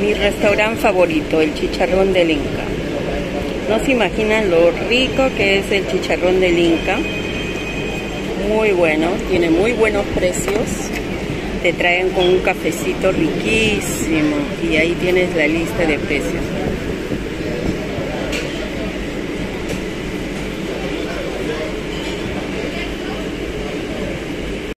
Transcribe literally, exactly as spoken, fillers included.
Mi restaurante favorito, el chicharrón del Inca. No se imaginan lo rico que es el chicharrón del Inca. Muy bueno, tiene muy buenos precios. Te traen con un cafecito riquísimo y ahí tienes la lista de precios.